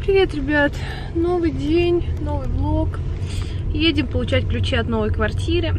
Привет, ребят! Новый день, новый влог. Едем получать ключи от новой квартиры.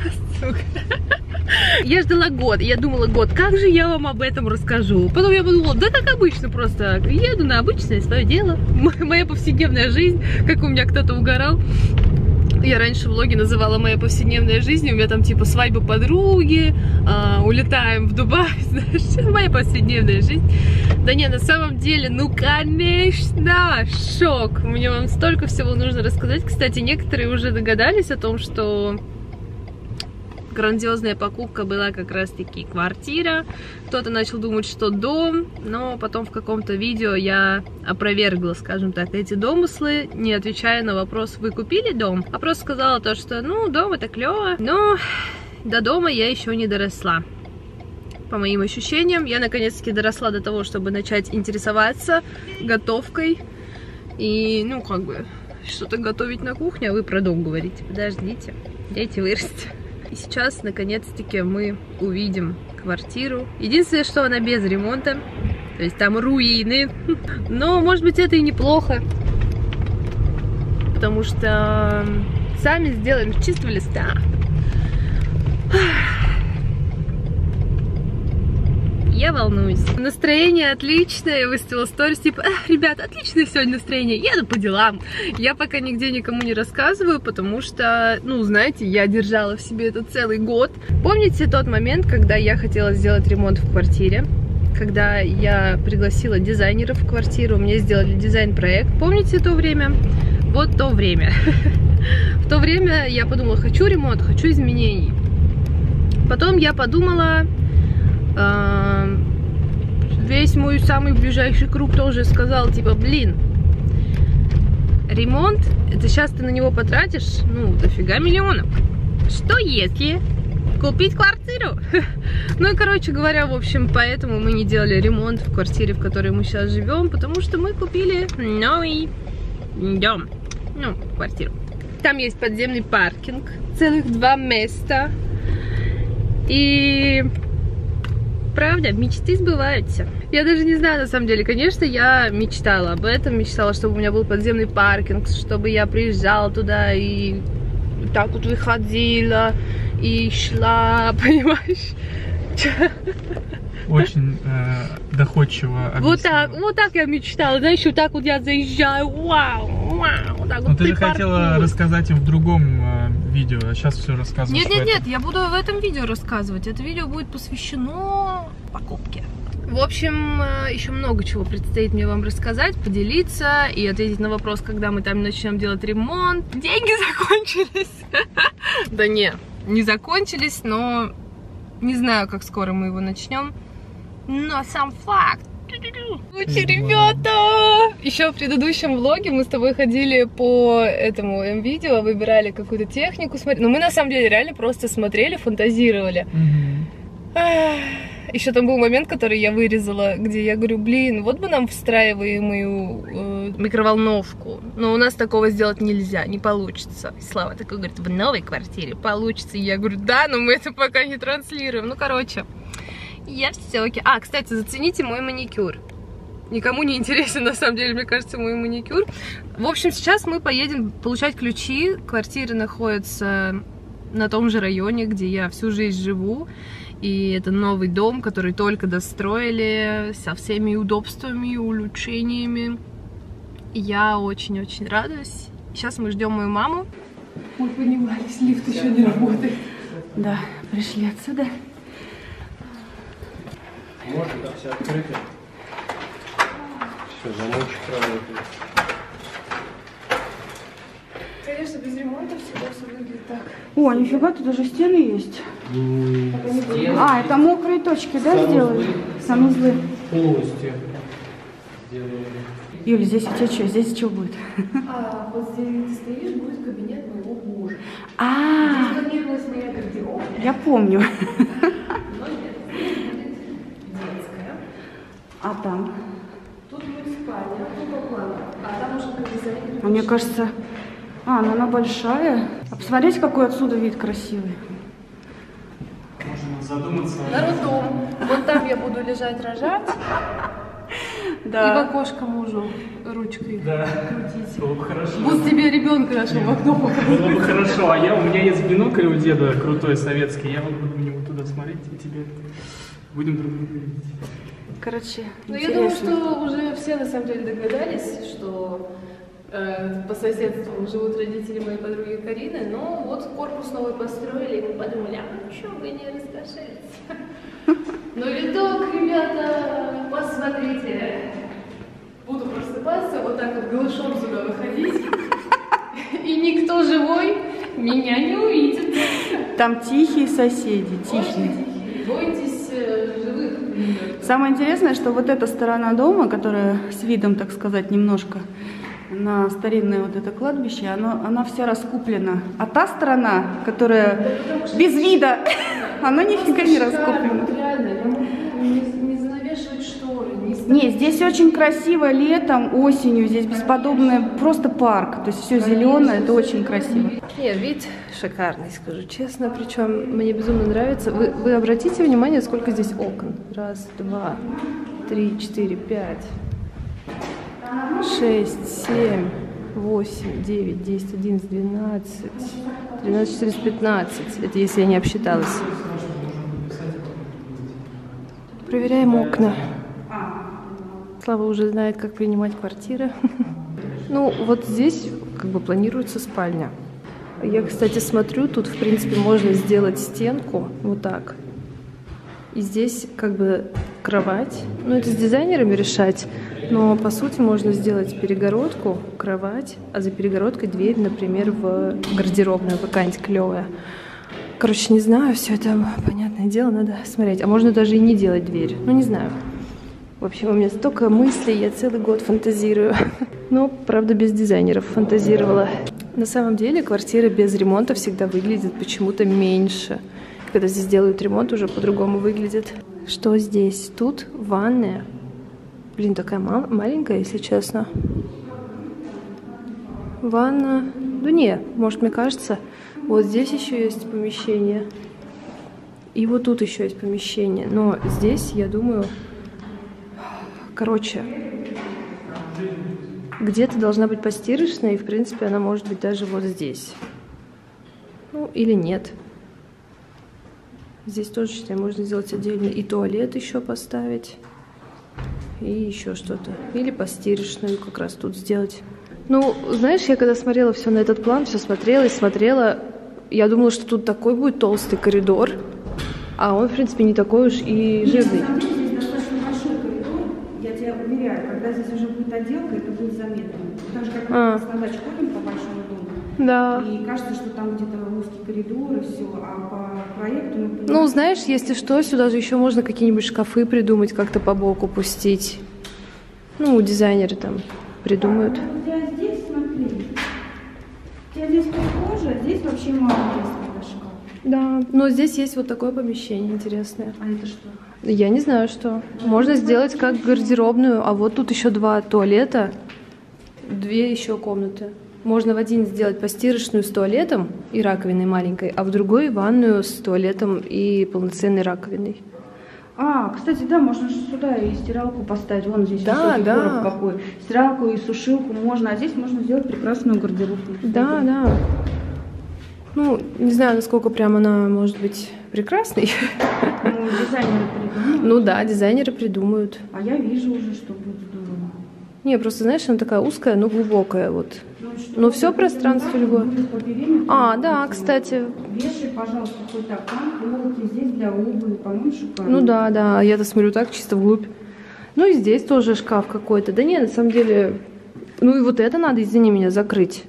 Я ждала год, я думала год, как же я вам об этом расскажу. Потом я подумала, да как обычно, просто еду на обычное свое дело. Моя повседневная жизнь, как у меня кто-то угорал. Я раньше влоги называла «Моя повседневная жизнь», у меня там типа свадьба подруги, улетаем в Дубай, знаешь, моя повседневная жизнь. Да не, на самом деле, ну конечно, шок, мне вам столько всего нужно рассказать. Кстати, некоторые уже догадались о том, что грандиозная покупка была как раз-таки квартира. Кто-то начал думать, что дом, но потом в каком-то видео я опровергла, скажем так, эти домыслы, не отвечая на вопрос, вы купили дом? А просто сказала то, что, ну, дом это клево, но до дома я еще не доросла. По моим ощущениям, я наконец-таки доросла до того, чтобы начать интересоваться готовкой и, ну, как бы, что-то готовить на кухне, а вы про дом говорите. Подождите, дайте вырасти. И сейчас, наконец-таки, мы увидим квартиру. Единственное, что она без ремонта. То есть там руины. Но, может быть, это и неплохо. Потому что сами сделаем с чистого листа. Я волнуюсь. Настроение отличное. Я выставила сторис, типа, ребят, отличное сегодня настроение. Еду по делам. Я пока нигде никому не рассказываю, потому что, ну, знаете, я держала в себе это целый год. Помните тот момент, когда я хотела сделать ремонт в квартире? Когда я пригласила дизайнеров в квартиру, мне сделали дизайн-проект. Помните то время? Вот то время. В то время я подумала, хочу ремонт, хочу изменений. Потом я подумала... Весь мой самый ближайший круг тоже сказал, типа, блин, ремонт, это сейчас ты на него потратишь, ну, дофига миллионов. Что если купить квартиру? Ну и, короче говоря, в общем, поэтому мы не делали ремонт в квартире, в которой мы сейчас живем, потому что мы купили новый дом, ну, квартиру. Там есть подземный паркинг, целых 2 места. И... правда, мечты сбываются. Я даже не знаю, на самом деле, конечно, я мечтала об этом, мечтала, чтобы у меня был подземный паркинг, чтобы я приезжала туда и так вот выходила и шла, понимаешь? Очень доходчиво объяснила. Вот так я мечтала, знаешь, вот так вот я заезжаю, вау, вот так вот. Но ты же хотела рассказать им в другом видео, а сейчас все рассказываешь. Нет, я буду в этом видео рассказывать. Это видео будет посвящено покупке. В общем, еще много чего предстоит мне вам рассказать, поделиться и ответить на вопрос, когда мы там начнем делать ремонт. Деньги закончились. Да не закончились, но не знаю, как скоро мы его начнем. Но сам факт. Ребята! Еще в предыдущем влоге мы с тобой ходили по этому видео, выбирали какую-то технику, смотрели. Но мы на самом деле реально просто смотрели, фантазировали. Еще там был момент, который я вырезала, где я говорю, блин, вот бы нам встраиваемую микроволновку. Но у нас такого сделать нельзя, не получится. И Слава такой говорит, в новой квартире получится. И я говорю, да, но мы это пока не транслируем. Ну, короче, я все окей. А, кстати, зацените мой маникюр. Никому не интересен, на самом деле, мне кажется, мой маникюр. В общем, сейчас мы поедем получать ключи. Квартира находится на том же районе, где я всю жизнь живу. И это новый дом, который только достроили, со всеми удобствами и улучшениями. Я очень-очень радуюсь. Сейчас мы ждем мою маму. Мы поднимались, лифт еще не работает. Да, пришли отсюда. Можно так все открыто. Все, замочек работает. Конечно, без ремонта всегда все выглядит так. О, нифига, тут даже стены есть. А, это мокрые точки, да, сделали? Санузлы. Полностью сделали. Юля, здесь у тебя что? Здесь что будет? А вот здесь, где ты стоишь, будет кабинет моего мужа. А, Здесь планировалась моя гардеробная. я помню. Но нет, здесь будет детская. А там? Тут будет спальня, тут по плану. А там уже как дизайнер. А мне кажется... А, ну она большая. А посмотрите, какой отсюда вид красивый. Можно задуматься. На роддом. Вот там я буду лежать, рожать. И в окошко мужу ручкой Да. крутить. Было бы хорошо. Вот тебе ребенка нашего в окно показать. Было бы хорошо. А у меня есть бинокль у деда крутой советский. Я могу в него туда смотреть и тебе будем друг друга видеть. Короче, Ну, я думаю, что уже все на самом деле догадались, что по соседству живут родители моей подруги Карины, но вот корпус новый построили, и мы подумали, а почему бы не раскошелиться? Ну, видок, ребята, посмотрите. Буду просыпаться, вот так вот голышом сюда выходить, и никто живой меня не увидит. там тихие соседи, тихие. Бойтесь живых. Самое интересное, что вот эта сторона дома, которая с видом, так сказать, немножко на старинное вот это кладбище, она вся раскуплена. А та сторона, которая без вида, она нифига не раскуплена. Реально, я могу не занавешивать шторы, не ставить. Не, здесь очень красиво летом, осенью, здесь бесподобный просто парк. То есть все зеленое, это очень красиво. Нет, вид шикарный, скажу честно. Причем мне безумно нравится. Вы обратите внимание, сколько здесь окон. 1, 2, 3, 4, 5, 6, 7, 8, 9, 10, 11, 12, 13, 14, 15. Это если я не обсчиталась. Проверяем окна. Слава уже знает, как принимать квартиры. Ну, вот здесь как бы планируется спальня. Я, кстати, смотрю, тут, в принципе, можно сделать стенку вот так. И здесь как бы кровать. Ну, это с дизайнерами решать. Но, по сути, можно сделать перегородку, кровать, а за перегородкой дверь, например, в гардеробную какая-нибудь клевая. Короче, не знаю, все это, понятное дело, надо смотреть. А можно даже и не делать дверь. Ну, не знаю. В общем, у меня столько мыслей, я целый год фантазирую. Но, правда, без дизайнеров фантазировала. На самом деле, квартира без ремонта всегда выглядит почему-то меньше. Когда здесь делают ремонт, уже по-другому выглядит. Что здесь? Тут ванная. Блин, такая маленькая, если честно. Ванна. Да не, может, мне кажется. Вот здесь еще есть помещение. И вот тут еще есть помещение. Но здесь, я думаю... Короче, где-то должна быть постирочная, и, в принципе, она может быть даже вот здесь. Ну, или нет. Здесь тоже, считаю, можно сделать отдельно и туалет еще поставить, и еще что-то. Или постирочную как раз тут сделать. Ну, знаешь, я когда смотрела все на этот план, все смотрела и смотрела, я думала, что тут такой будет толстый коридор, а он, в принципе, не такой уж и жирный. Когда здесь уже будет отделка, это будет заметно. Так же, как мы с Надачей ходим по большому дому. Да. И кажется, что там где-то узкий коридор и все. А по проекту... Ну, знаешь, если что, сюда же еще можно какие-нибудь шкафы придумать, как-то по боку пустить. Ну, дизайнеры там придумают. У тебя здесь, смотри. У тебя здесь похоже, а здесь вообще мало места. Да, но здесь есть вот такое помещение интересное. А это что? Я не знаю, что. Можно сделать как гардеробную, а вот тут еще 2 туалета, 2 еще комнаты. Можно в один сделать постирочную с туалетом и раковиной маленькой, а в другой ванную с туалетом и полноценной раковиной. А, кстати, да, можно же сюда и стиралку поставить. Вон здесь да, да. Какой. Стиралку и сушилку можно, а здесь можно сделать прекрасную гардеробную. Да, да. Ну, не знаю, насколько прям она может быть прекрасной. Ну, дизайнеры придумают. Ну да, дизайнеры придумают. А я вижу уже, что будет здорово. Не, просто, знаешь, она такая узкая, но глубокая вот. Но все пространство любое. А, да, кстати. Вешай, пожалуйста, какой-то полки, здесь для обуви, по-моему, шикарно. Ну да, да, я-то смотрю так, чисто вглубь. Ну и здесь тоже шкаф какой-то. Да нет, на самом деле, ну и вот это надо, извини меня, закрыть.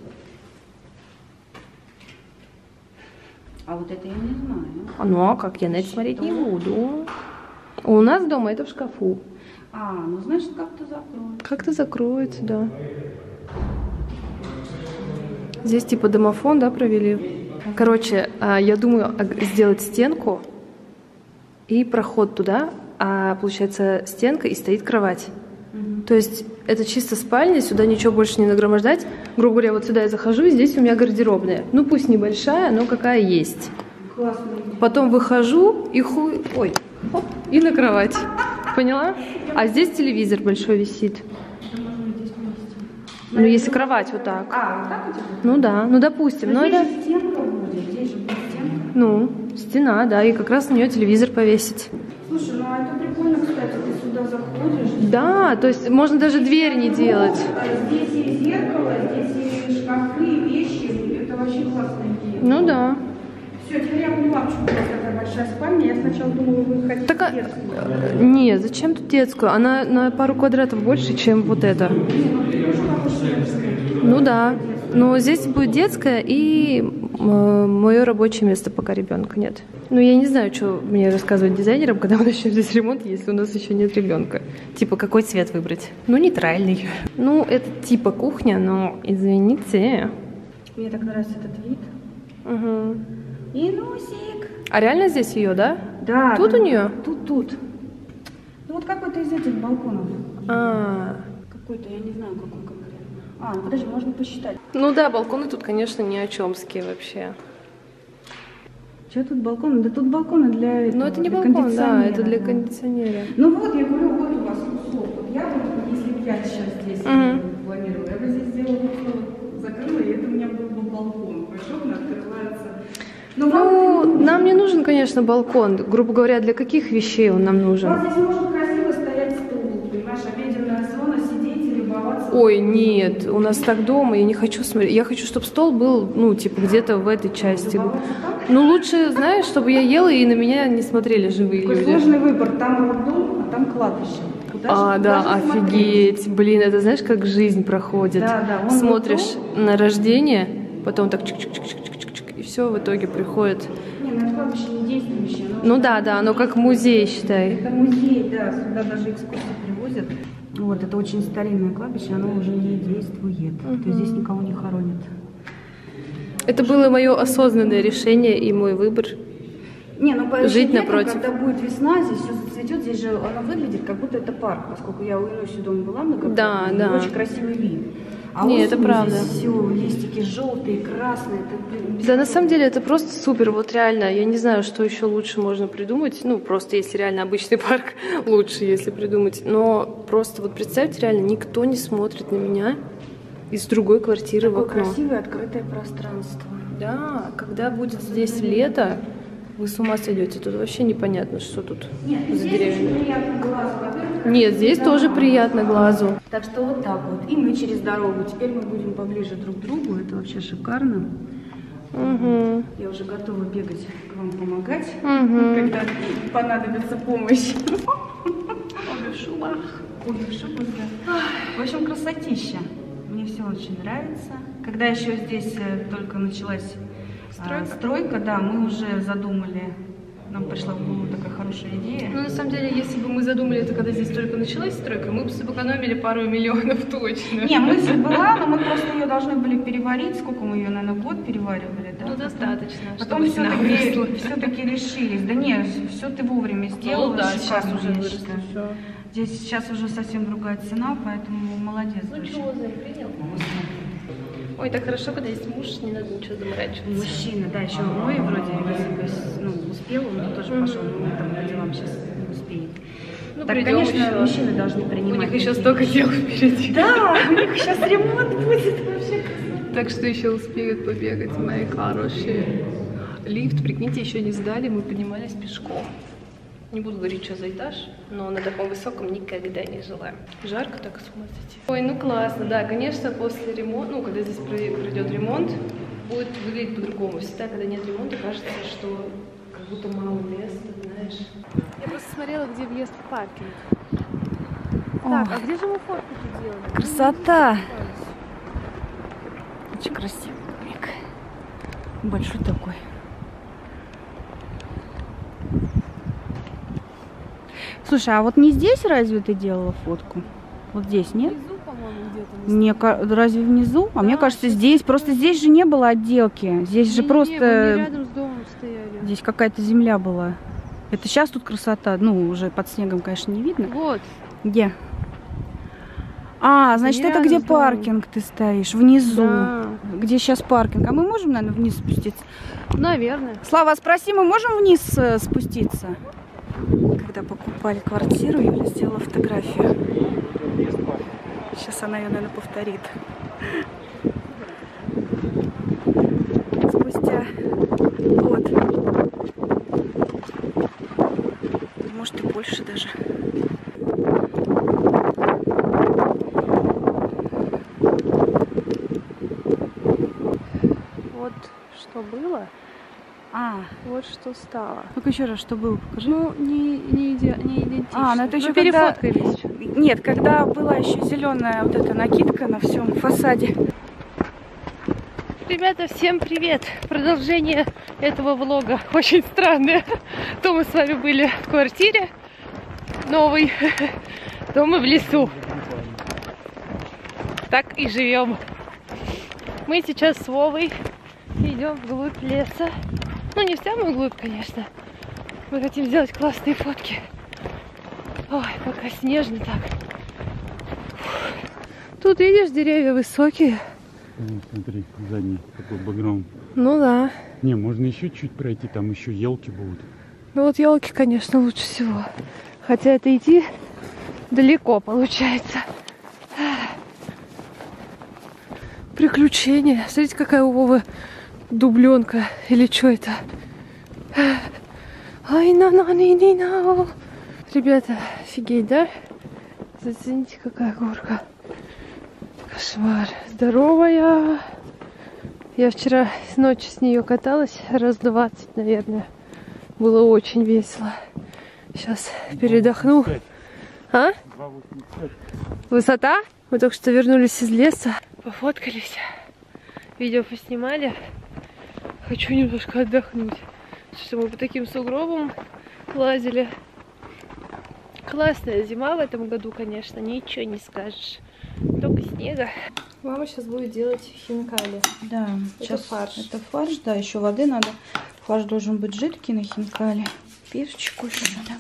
А вот это я не знаю. Ну а как, я на это смотреть не буду. У нас дома это в шкафу. А, ну значит как-то закроют. Как-то закроется, да. Здесь типа домофон, да, провели. Короче, я думаю сделать стенку и проход туда, а получается стенка и стоит кровать. То есть это чисто спальня, сюда ничего больше не нагромождать. Грубо говоря, вот сюда я захожу, и здесь у меня гардеробная. Ну пусть небольшая, но какая есть. Классно. Потом выхожу и хоп, и на кровать. Поняла? А здесь телевизор большой висит. Ну, если кровать вот так. А, вот так у тебя? Ну да, ну допустим. Но Здесь это... же стенка будет, здесь же будет стенка. Ну, стена, да, и как раз на нее телевизор повесить. Слушай, ну а это прикольно, кстати, ты сюда заходишь. Да, то есть можно даже дверь не делать. Здесь и зеркало, здесь и шкафы, и вещи. Это вообще классная идея. Ну да. Все, теперь я поняла, почему у вас такая большая спальня. Я сначала думала, вы хотите Так, детскую. нет, зачем тут детскую? Она на пару квадратов больше, чем вот эта. Ну да. Но здесь будет детская и мое рабочее место, пока ребенка нет. Ну я не знаю, что мне рассказывать дизайнерам, когда мы начнем здесь ремонт, если у нас еще нет ребенка. Типа, какой цвет выбрать? Ну, нейтральный. Ну, это типа кухня, но извините. Мне так нравится этот вид. Угу. И носик. А реально здесь ее, да? Да. Тут да, у нее? Тут. Ну вот какой-то из этих балконов. А. Какой-то, я не знаю, какой конкретно. А, ну подожди, можно посчитать. Ну да, балконы тут, конечно, ни о чемские вообще. Что тут балконы? Да тут балконы для этого. Ну это не для балкон, да, это для да. кондиционера. Ну вот, я говорю, вот у вас кусок. Вот я вот, если бы я сейчас здесь планировала, я бы здесь сделала просто вот закрыла, и это у меня был бы балкон. Пошел, открывается. Ну, нам не нужен, конечно, балкон. Грубо говоря, для каких вещей он нам У нужен? вас здесь может красиво стоять стул, понимаешь, обеденная зона, сидеть и любоваться. Ой, нет, у нас так дома, я не хочу смотреть. Я хочу, чтобы стол был, ну, типа, где-то в этой части. Ну, лучше, знаешь, чтобы я ела и на меня не смотрели живые Такой люди. сложный выбор. Там роддом, а там кладбище. Куда Да, же смотреть? офигеть. Блин, это знаешь, как жизнь проходит. Да, он Смотришь на рождение, потом так чик-чик-чик-чик-чик, и все в итоге приходит. Не, ну это кладбище не действующее. Ну да, оно как музей, считай. Это музей, да, сюда даже экскурсии привозят. Вот, это очень старинное кладбище, оно уже не действует. То есть здесь никого не хоронят. Это было мое осознанное решение и мой выбор. Не, ну Жить летом, напротив. когда будет весна, здесь все зацветет, здесь же оно выглядит, как будто это парк, поскольку я у Инуси дома была многократно, Да. очень красивый вид. А Не, это осенью правда. здесь все, листики желтые, красные. Это, Да, на самом деле это просто супер, вот реально, я не знаю, что еще лучше можно придумать, ну, просто если реально обычный парк, лучше, если придумать, но просто вот представьте, реально, никто не смотрит на меня из другой квартиры в такое окно. красивое открытое пространство. Да, когда будет здесь лето, вы с ума сойдете, тут вообще непонятно, что тут Нет, за здесь деревья. очень приятно глазу, во-первых. Нет, здесь тоже приятно глазу. Так что вот так вот. И мы через дорогу. Теперь мы будем поближе друг к другу. Это вообще шикарно. Угу. Я уже готова бегать к вам помогать, Угу. когда понадобится помощь. Обе в шубах. Обе в шубах, да. В общем, красотища. Мне все очень нравится. Когда еще здесь только началась стройка, да, мы уже задумали. Нам пришла в голову такая хорошая идея. Ну, на самом деле, если бы мы задумали это, когда здесь только началась стройка, мы бы сэкономили пару миллионов точно. Не, мысль была, но мы просто ее должны были переварить. Сколько мы ее, наверное, год переваривали, да? Ну, достаточно, Потом чтобы цена выросла. все-таки решились. Да нет, все ты вовремя сделала. Ну да, сейчас шикарно, уже я выросло считаю. все. Здесь сейчас уже совсем другая цена, поэтому молодец. Ну, дочь. чего, Зай, принял? Ой, так хорошо, когда есть муж, не надо ничего заморачиваться. Мужчина, да, еще мой вроде, если бы успел, он бы тоже пошел, но он там по делам сейчас не успеет. Ну, Так, придем конечно, еще. мужчины должны принимать. У них еще такие столько вещи. дел впереди. Да, у них сейчас ремонт будет вообще. Так что еще успеют побегать, мои хорошие. Лифт, прикиньте, еще не сдали, мы поднимались пешком. Не буду говорить, что за этаж, но на таком высоком никогда не жила. Жарко так, смотрите. Ой, ну классно, да, конечно, после ремонта, ну, когда здесь пройдет ремонт, будет выглядеть по-другому. Всегда, когда нет ремонта, кажется, что как будто мало места, знаешь. Я просто смотрела, где въезд в паркинг. Так, а где же мы фотку делали? Красота! Очень красивый домик. Большой такой. Слушай, а вот не здесь разве ты делала фотку? Вот здесь, нет? Внизу, по-моему, где-то. Мне разве внизу? А мне кажется, здесь. Просто здесь же не было отделки. Здесь же просто... рядом с домом стояли. Здесь какая-то земля была. Это сейчас тут красота. Ну, уже под снегом, конечно, не видно. Вот. Где? А, значит, Не это рядом где с домом. паркинг ты стоишь? Внизу. Да. Где сейчас паркинг? А мы можем, наверное, вниз спуститься? Наверное. Слава, спроси, мы можем вниз спуститься? когда покупали квартиру, Юля сделала фотографию. Сейчас она ее, наверное, повторит. Спустя год. Может и больше даже. Вот что было, вот что стало. Ну-ка еще раз, что было, покажи. Ну, не идентично. Ну это еще Мы когда... перефоткались. Нет, когда была еще зеленая вот эта накидка на всем фасаде. Ребята, всем привет! Продолжение этого влога очень странное. То мы с вами были в квартире новой, то мы в лесу. Так и живем. Мы сейчас с Вовой идем вглубь леса. Ну, не в самую глубь, конечно. Мы хотим сделать классные фотки. Ой, пока снежно так. Тут, видишь, деревья высокие. Смотри, задний такой бэкграунд. Ну да. Не, можно еще чуть пройти, там еще елки будут. Ну вот елки, конечно, лучше всего. Хотя это идти далеко получается. Приключения. Смотрите, какая у Вовы дубленка. Или что это? Ай, на. Ребята, офигеть, да? Зацените, какая горка. Кошмар. Здоровая. Я вчера ночью с нее каталась раз 20, наверное. Было очень весело. Сейчас передохну. А? Высота? Мы только что вернулись из леса. Пофоткались. Видео поснимали. Хочу немножко отдохнуть. Что мы по таким сугробам лазили. Классная зима в этом году, конечно. Ничего не скажешь. Только снега. Мама сейчас будет делать хинкали. Да, Это сейчас фарш. Это фарш, да, еще воды надо. Фарш должен быть жидкий на хинкали. Перчику еще добавлю.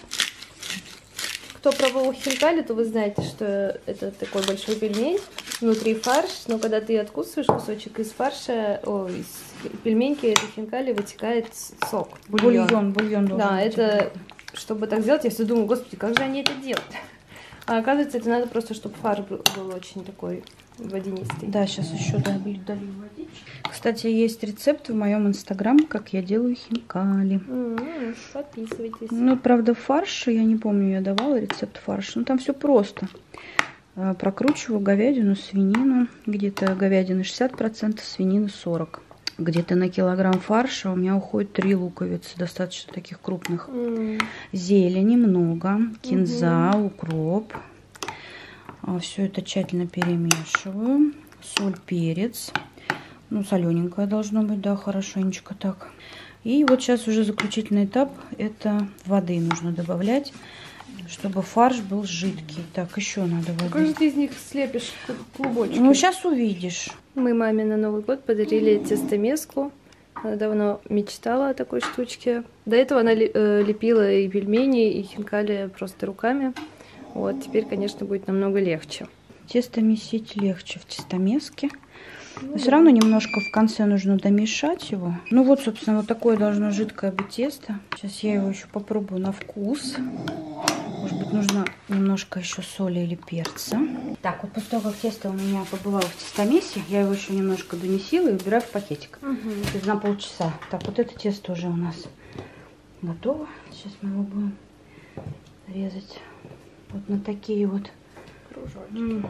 Кто пробовал хинкали, то вы знаете, что это такой большой пельмень, внутри фарш, но когда ты откусываешь кусочек из фарша, из пельменьки, это хинкали, вытекает сок. Бульон должен Да, быть. это, чтобы так сделать, я всегда думаю, господи, как же они это делают? А оказывается, это надо просто, чтобы фарш был очень такой водянистый. Да, сейчас еще долью водички. Кстати, есть рецепт в моем инстаграм, как я делаю хинкали. Подписывайтесь. Ну, правда, фарш, я не помню, я давала рецепт фарша. Ну, там все просто. Прокручиваю говядину, свинину. Где-то говядины 60%, свинины 40%. Где-то на килограмм фарша у меня уходит 3 луковицы, достаточно таких крупных. Зелени много, кинза, укроп. Все это тщательно перемешиваю. Соль, перец. Ну, солененькое должно быть, да, хорошенечко так. И вот сейчас уже заключительный этап. Это воды нужно добавлять, чтобы фарш был жидкий. Так, еще надо воды. Как же ты из них слепишь клубочки? Ну, сейчас увидишь. Мы маме на Новый год подарили тестомеску. Она давно мечтала о такой штучке. До этого она лепила и пельмени, и хинкали просто руками. Вот, теперь, конечно, будет намного легче. Тесто месить легче в тестомеске. Но все равно немножко в конце нужно домешать его. Ну вот, собственно, вот такое должно жидкое быть тесто. Сейчас я его еще попробую на вкус. Может быть, нужно немножко еще соли или перца. Так, вот после того, как тесто у меня побывало в тестомесе, я его еще немножко домесила и убираю в пакетик. То есть на полчаса. Так, вот это тесто уже у нас готово. Сейчас мы его будем резать вот на такие вот кружочки.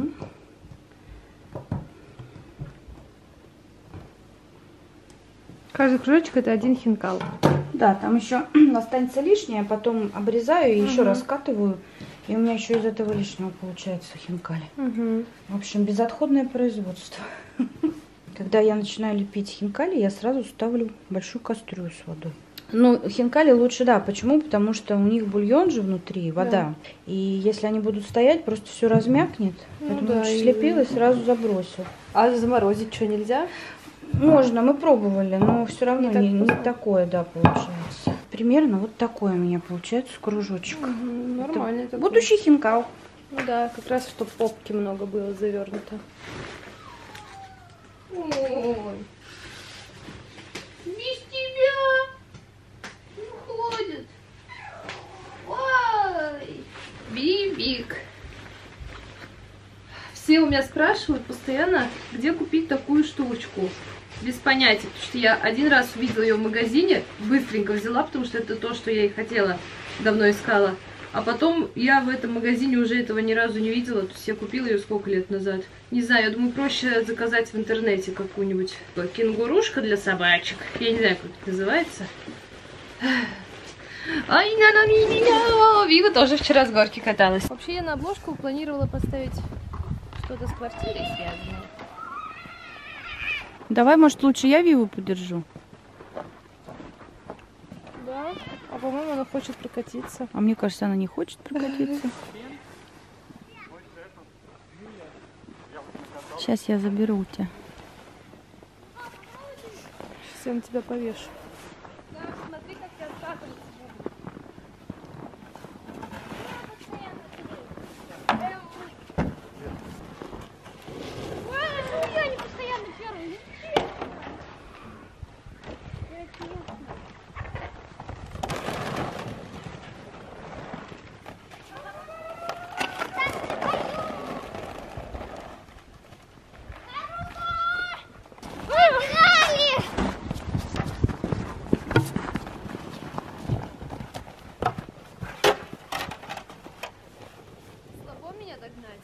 Каждый кружочек это один хинкал. Да, там еще останется лишнее, потом обрезаю и еще раскатываю. И у меня еще из этого лишнего получается хинкали. В общем, безотходное производство. Когда я начинаю лепить хинкали, я сразу ставлю большую кастрюлю с водой. Ну, хинкали лучше, да. Почему? Потому что у них бульон же внутри, вода. Да. И если они будут стоять, просто все размякнет. Ну, поэтому да, лучше слепила и сразу забросил. А заморозить что, нельзя? Можно, мы пробовали, но все равно не такое, да, получается. Примерно вот такое у меня получается кружочек. Нормально. Это будущий хинкал. Ну да, как раз, чтобы попки много было завернуто. Ой. Без тебя уходит. Бибик. Все у меня спрашивают постоянно, где купить такую штучку. Без понятия, потому что я один раз увидела ее в магазине, быстренько взяла, потому что это то, что я и хотела, давно искала. А потом я в этом магазине уже этого ни разу не видела, то есть я купила ее сколько лет назад. Не знаю, я думаю, проще заказать в интернете какую-нибудь кенгурушка для собачек. Я не знаю, как это называется. Ай, на Вива тоже вчера с горки каталась. Вообще я на обложку планировала поставить что-то с квартирой связанное. Давай, может, лучше я Виву подержу? Да, а по-моему она хочет прокатиться. А мне кажется, она не хочет прокатиться. Сейчас я заберу у тебя. Сейчас я на тебя повешу. Да, смотри, как я скатываться буду. Я не постоянно первый. Слабо меня догнать?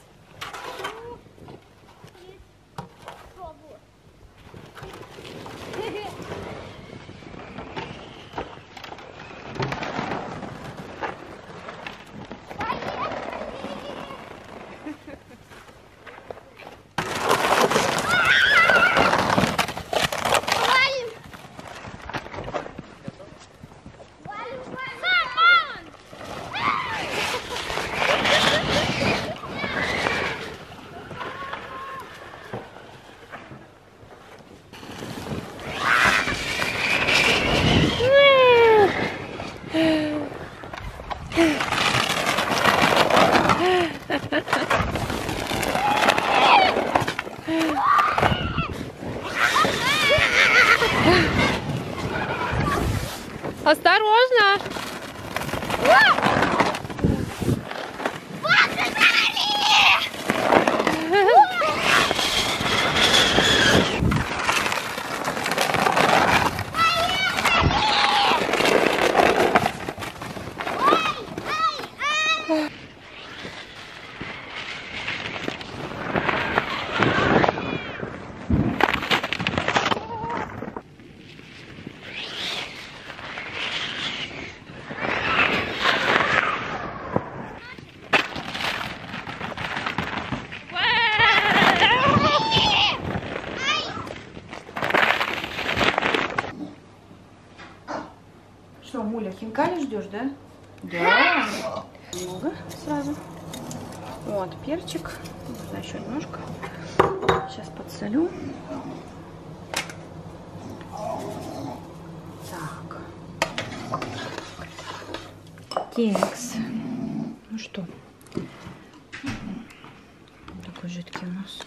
Осторожно! Что, Муля, хинкали ждешь, да? Да. Много сразу. Вот, перчик. Нужно еще немножко. Сейчас подсолю. Так. Текс. Ну что? Такой жидкий у нас.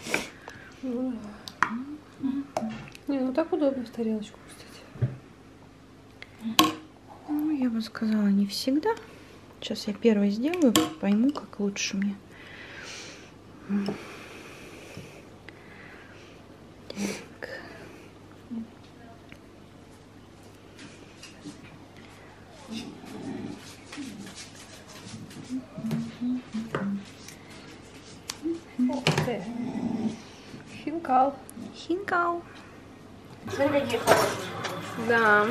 Не, ну так удобно в тарелочку пустить. Ну, я бы сказала, не всегда. Сейчас я первый сделаю, пойму, как лучше мне. Так. Ух ты. Хинкал. Хинкал. Да.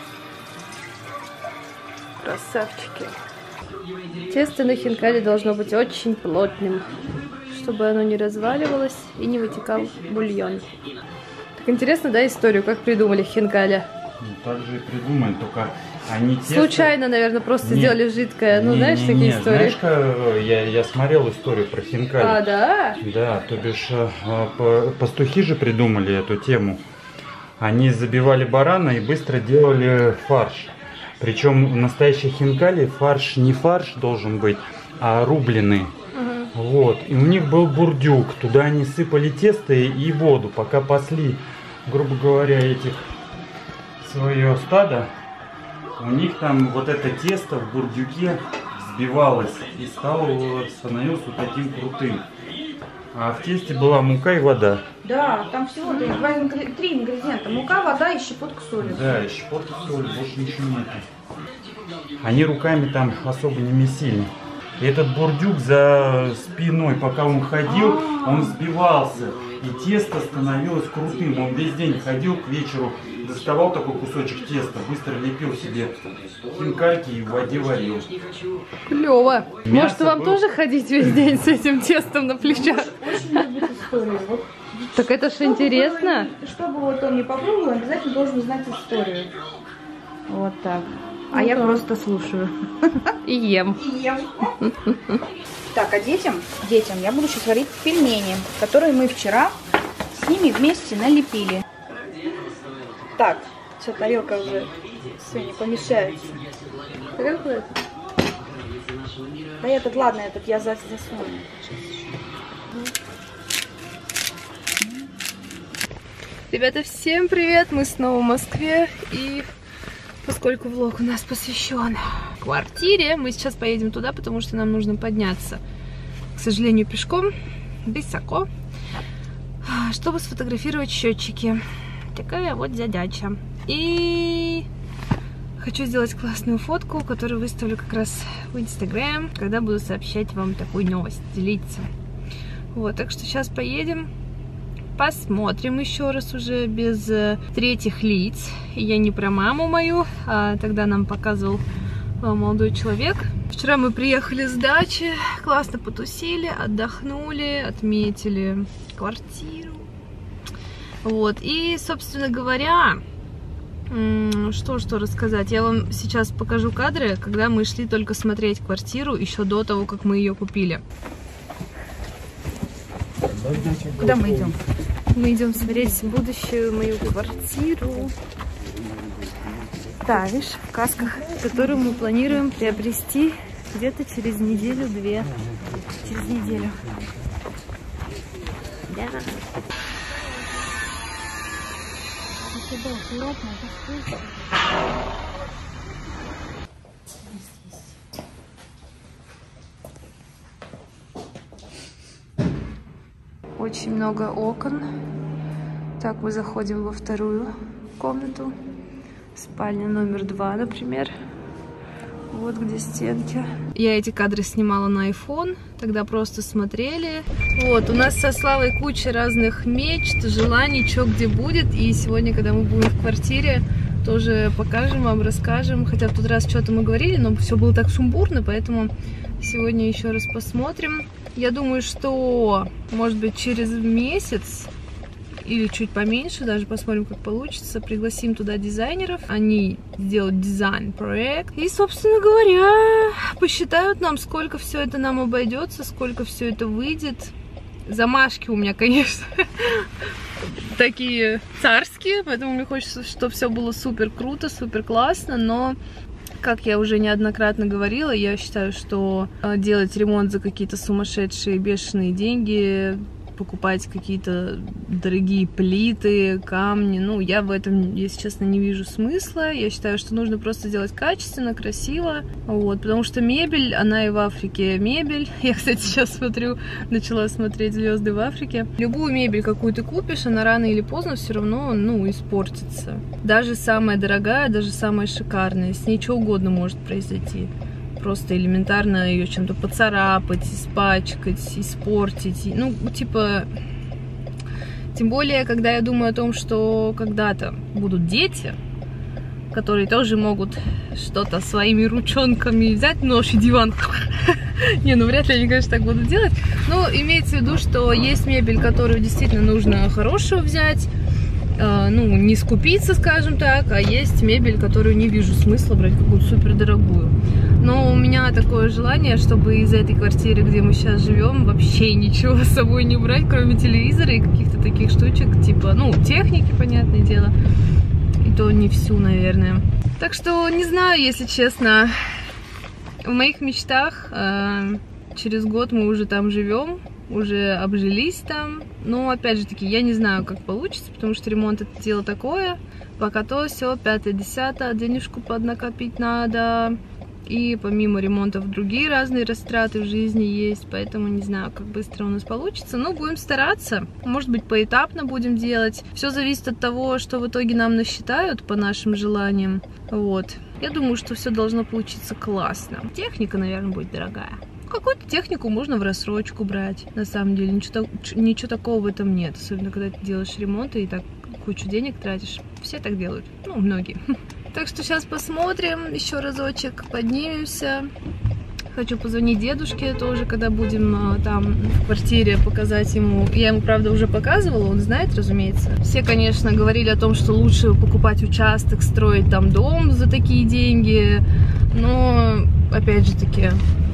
Красавчики. Тесто на хинкале должно быть очень плотным, чтобы оно не разваливалось и не вытекал бульон. Так интересно, да, историю, как придумали хинкали? Ну, так же и придумали, только они тесто... Случайно, наверное, просто сделали жидкое. Ну, знаешь, такие истории. Знаешь, я смотрел историю про хинкали. А, да? Да, то бишь пастухи же придумали эту тему. Они забивали барана и быстро делали фарш. Причем в настоящей хинкали фарш не фарш должен быть, а рубленый. Вот. И у них был бурдюк. Туда они сыпали тесто и воду, пока пасли, грубо говоря, этих свое стадо. У них там вот это тесто в бурдюке взбивалось и становилось вот таким крутым. А в тесте была мука и вода. Да, там всего 3 ингредиента. Мука, вода и щепотка соли. Да, и щепотка соли, больше ничего нет. Они руками там особо не месили. И этот бурдюк за спиной, пока он ходил, он взбивался. И тесто становилось крутым. Он весь день ходил к вечеру, доставал такой кусочек теста, быстро лепил себе хинкальки и в воде варил. Клево. Может, Мясо вам было- тоже ходить весь день с этим тестом на плечах? Очень любит историю. Вот, Так это ж интересно. чтобы вот он не попробовал, обязательно должен знать историю. Вот так. А Ну я да. просто слушаю. И ем. Так, а детям я буду сейчас варить пельмени, которые мы вчера с ними вместе налепили. Так, все, тарелка уже все не помещается. Да этот, ладно, этот я засуну. Ребята, всем привет! Мы снова в Москве, и поскольку влог у нас посвящен квартире, мы сейчас поедем туда, потому что нам нужно подняться, к сожалению, пешком, высоко, чтобы сфотографировать счетчики. Такая вот задача. И хочу сделать классную фотку, которую выставлю как раз в Instagram, когда буду сообщать вам такую новость, делиться. Вот, так что сейчас поедем. Посмотрим еще раз уже без третьих лиц. Я не про маму мою, а тогда нам показывал молодой человек. Вчера мы приехали с дачи, классно потусили, отдохнули, отметили квартиру. Вот, и, собственно говоря, что рассказать. Я вам сейчас покажу кадры, когда мы шли только смотреть квартиру, еще до того, как мы ее купили. Куда мы идем? Мы идем смотреть будущую мою квартиру. Тавиш в Касках, которую мы планируем приобрести где-то через неделю-две. Через неделю. Да. Очень много окон. Так, мы заходим во вторую комнату. Спальня номер 2, например. Вот где стенки. Я эти кадры снимала на iPhone. Тогда просто смотрели. Вот, у нас со Славой куча разных мечт, желаний, что где будет. И сегодня, когда мы будем в квартире, тоже покажем вам, расскажем. Хотя в тот раз что-то мы говорили, но все было так сумбурно, поэтому сегодня еще раз посмотрим. Я думаю, что, может быть, через месяц или чуть поменьше, даже посмотрим, как получится, пригласим туда дизайнеров, они сделают дизайн-проект и, собственно говоря, посчитают нам, сколько все это нам обойдется, сколько все это выйдет. Замашки у меня, конечно, такие царские, поэтому мне хочется, чтобы все было супер круто, супер классно, но... Как я уже неоднократно говорила, я считаю, что делать ремонт за какие-то сумасшедшие, бешеные деньги, покупать какие-то дорогие плиты, камни, ну, я в этом, если честно, не вижу смысла. Я считаю, что нужно просто сделать качественно, красиво, вот, потому что мебель, она и в Африке мебель. Я, кстати, сейчас начала смотреть «Звезды в Африке». Любую мебель, какую ты купишь, она рано или поздно все равно, ну, испортится. Даже самая дорогая, даже самая шикарная, с ней что угодно может произойти. Просто элементарно ее чем-то поцарапать, испачкать, испортить. Ну, типа... Тем более, когда я думаю о том, что когда-то будут дети, которые тоже могут что-то своими ручонками взять, нож и диван. Не, ну вряд ли они, конечно, так будут делать. Но имеется в виду, что есть мебель, которую действительно нужно хорошую взять, ну, не скупиться, скажем так, а есть мебель, которую не вижу смысла брать какую-то супер дорогую. Но у меня такое желание, чтобы из этой квартиры, где мы сейчас живем, вообще ничего с собой не брать, кроме телевизора и каких-то таких штучек, типа, ну, техники, понятное дело, и то не всю, наверное. Так что, не знаю, если честно, в моих мечтах через год мы уже там живем, уже обжились там, но, опять же таки, я не знаю, как получится, потому что ремонт — это дело такое, пока то все, 5-10, денежку поднакопить надо. и помимо ремонтов другие разные растраты в жизни есть, поэтому не знаю, как быстро у нас получится, но будем стараться, может быть, поэтапно будем делать. Все зависит от того, что в итоге нам насчитают по нашим желаниям, вот. Я думаю, что все должно получиться классно. Техника, наверное, будет дорогая. Какую-то технику можно в рассрочку брать, на самом деле, ничего такого в этом нет, особенно когда ты делаешь ремонты и так кучу денег тратишь. Все так делают, ну, многие. Так что сейчас посмотрим, еще разочек поднимемся. Хочу позвонить дедушке тоже, когда будем там в квартире, показать ему. Я ему, правда, уже показывала, он знает, разумеется. Все, конечно, говорили о том, что лучше покупать участок, строить там дом за такие деньги. Но, опять же таки,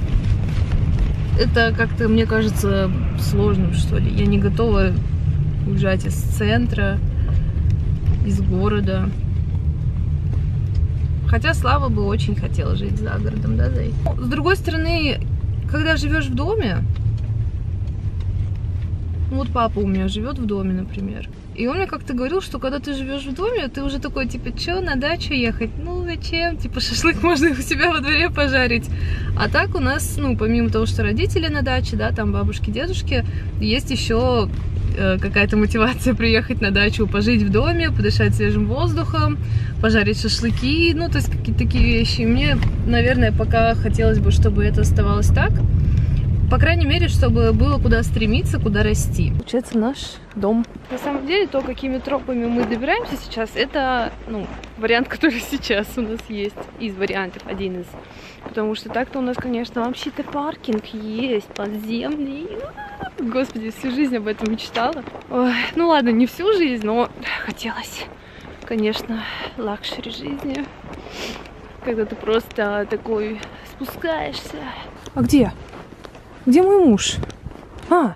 это как-то, мне кажется, сложным, что ли. Я не готова уезжать из центра, из города. Хотя Слава бы очень хотела жить за городом, да, Зай? С другой стороны, когда живешь в доме, вот папа у меня живет в доме, например, и он мне как-то говорил, что когда ты живешь в доме, ты уже такой, типа, чё, на дачу ехать? Ну, зачем? Типа, шашлык можно у себя во дворе пожарить. А так у нас, ну, помимо того, что родители на даче, да, там бабушки, дедушки, есть еще какая-то мотивация приехать на дачу, пожить в доме, подышать свежим воздухом, пожарить шашлыки, ну, то есть какие-то такие вещи. И мне, наверное, пока хотелось бы, чтобы это оставалось так. По крайней мере, чтобы было куда стремиться, куда расти. Получается, наш дом. На самом деле, то, какими тропами мы добираемся сейчас, это, ну, вариант, который сейчас у нас есть. Из вариантов, один из. Потому что так-то у нас, конечно, вообще-то паркинг есть, подземный. Господи, всю жизнь об этом мечтала. Ой, ну ладно, не всю жизнь, но хотелось, конечно, лакшери жизни. Когда ты просто такой спускаешься. А где? Где мой муж? А!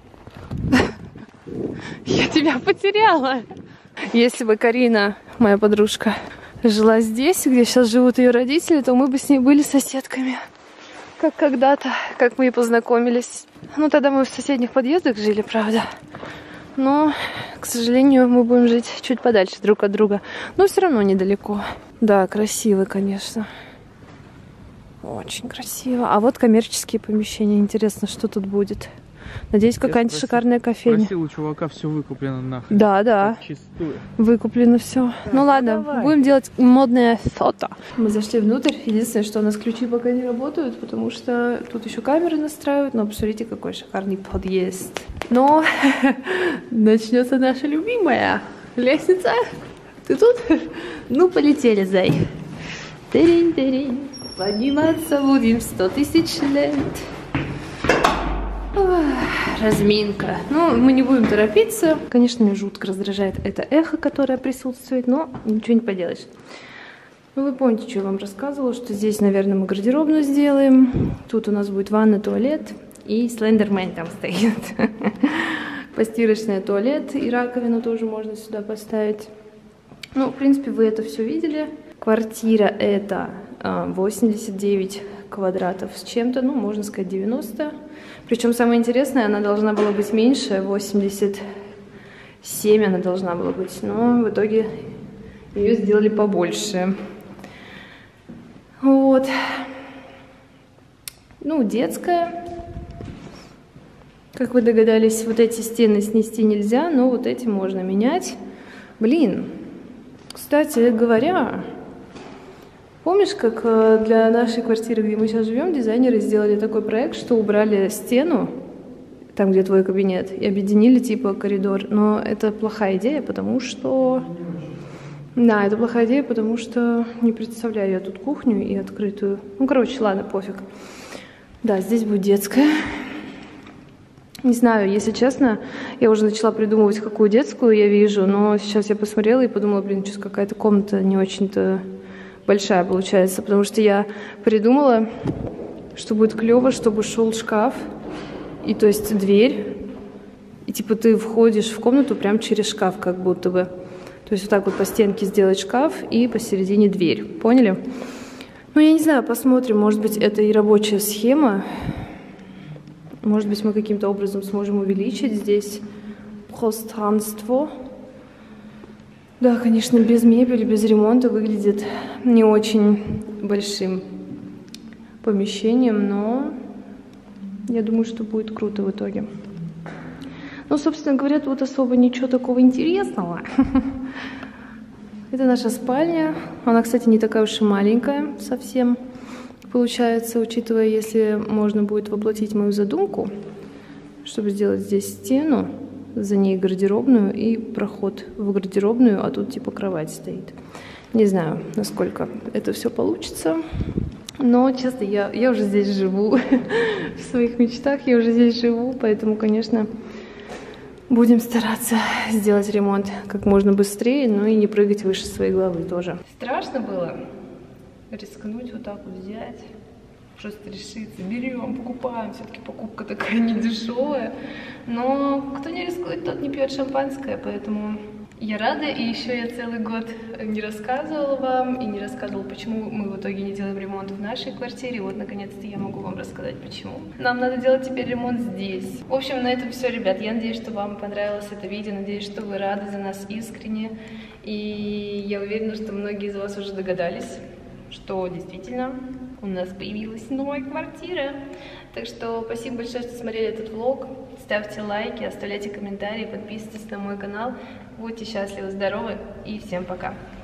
Я тебя потеряла! Если бы Карина, моя подружка, жила здесь, где сейчас живут ее родители, то мы бы с ней были соседками. Как когда-то, как мы и познакомились. Ну, тогда мы в соседних подъездах жили, правда. Но, к сожалению, мы будем жить чуть подальше друг от друга. Но все равно недалеко. Да, красиво, конечно. Очень красиво. А вот коммерческие помещения. Интересно, что тут будет. Надеюсь, какая-нибудь шикарная кофейня. Спросил у чувака, все выкуплено нахрен. Да, да. Чистую. Выкуплено все. Ну ладно, будем делать модное фото. Мы зашли внутрь. Единственное, что у нас ключи пока не работают, потому что тут еще камеры настраивают. Но посмотрите, какой шикарный подъезд. Но начнется наша любимая лестница. Ты тут? Ну, полетели, Зай. Тыринь-тыринь. Подниматься будем 100 тысяч лет. Разминка. Ну, мы не будем торопиться. Конечно, меня жутко раздражает это эхо, которое присутствует, но ничего не поделаешь. Ну, вы помните, что я вам рассказывала, что здесь, наверное, мы гардеробную сделаем. Тут у нас будет ванна, туалет и слендермен там стоит. Постирочный туалет и раковину тоже можно сюда поставить. Ну, в принципе, вы это все видели. Квартира это 89 квадратов с чем-то, ну, можно сказать, 90. Причем самое интересное, она должна была быть меньше, 87 она должна была быть, но в итоге ее сделали побольше. Вот. Ну, детская. Как вы догадались, вот эти стены снести нельзя, но вот эти можно менять. Блин, кстати говоря, помнишь, как для нашей квартиры, где мы сейчас живем, дизайнеры сделали такой проект, что убрали стену, там, где твой кабинет, и объединили типа коридор. Но это плохая идея, потому что... Да, это плохая идея, потому что не представляю я тут кухню и открытую. Ну, короче, ладно, пофиг. Да, здесь будет детская. Не знаю, если честно, я уже начала придумывать, какую детскую я вижу, но сейчас я посмотрела и подумала, блин, что какая-то комната не очень-то большая получается, потому что я придумала, что будет клево, чтобы шел шкаф, и то есть дверь, и типа ты входишь в комнату прям через шкаф как будто бы. То есть вот так вот по стенке сделать шкаф и посередине дверь. Поняли? Ну, я не знаю, посмотрим, может быть, это и рабочая схема. Может быть, мы каким-то образом сможем увеличить здесь пространство. Да, конечно, без мебели, без ремонта выглядит не очень большим. помещением, но я думаю, что будет круто в итоге. Ну, собственно говоря, тут особо ничего такого интересного. Это наша спальня. Она, кстати, не такая уж и маленькая совсем. Получается, учитывая, если можно будет воплотить мою задумку, чтобы сделать здесь стену, за ней гардеробную и проход в гардеробную, а тут типа кровать стоит. Не знаю, насколько это все получится, но, честно, я уже здесь живу, в своих мечтах я уже здесь живу, поэтому, конечно, будем стараться сделать ремонт как можно быстрее, но и не прыгать выше своей головы тоже. Страшно было рискнуть вот так вот взять, просто решиться, берем, покупаем, все-таки покупка такая недешевая, но кто не рискует, тот не пьет шампанское, поэтому я рада, и еще я целый год не рассказывала вам и не рассказывала, почему мы в итоге не делаем ремонт в нашей квартире, вот наконец-то я могу вам рассказать, почему. Нам надо делать теперь ремонт здесь. В общем, на этом все, ребят, я надеюсь, что вам понравилось это видео, надеюсь, что вы рады за нас искренне, и я уверена, что многие из вас уже догадались, что действительно у нас появилась новая квартира. Так что спасибо большое, что смотрели этот влог. Ставьте лайки, оставляйте комментарии, подписывайтесь на мой канал. Будьте счастливы, здоровы и всем пока.